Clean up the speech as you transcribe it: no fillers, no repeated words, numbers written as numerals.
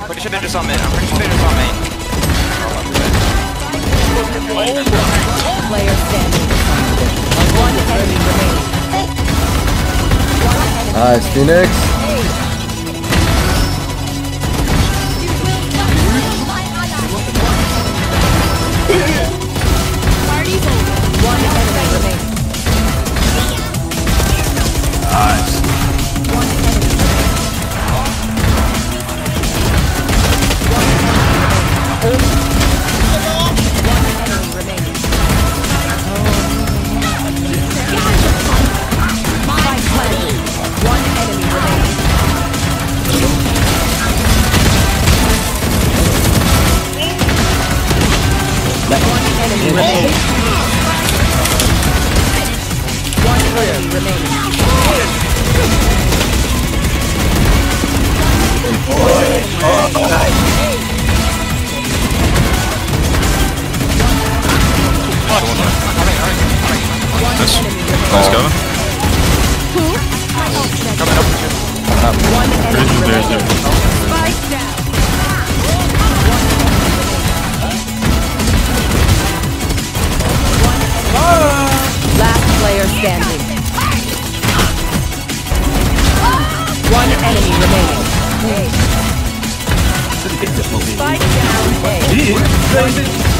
Pretty sure they're just on mid. I'm pretty sure they're just on main. Player standing. One enemy remaining. Nice, Phoenix. One enemy remaining. Nice. One enemy remaining. One enemy remaining. One enemy remaining. Nice going. Coming up with you. One enemy remaining. Spike down. Last player standing. One enemy remaining. Spike down. He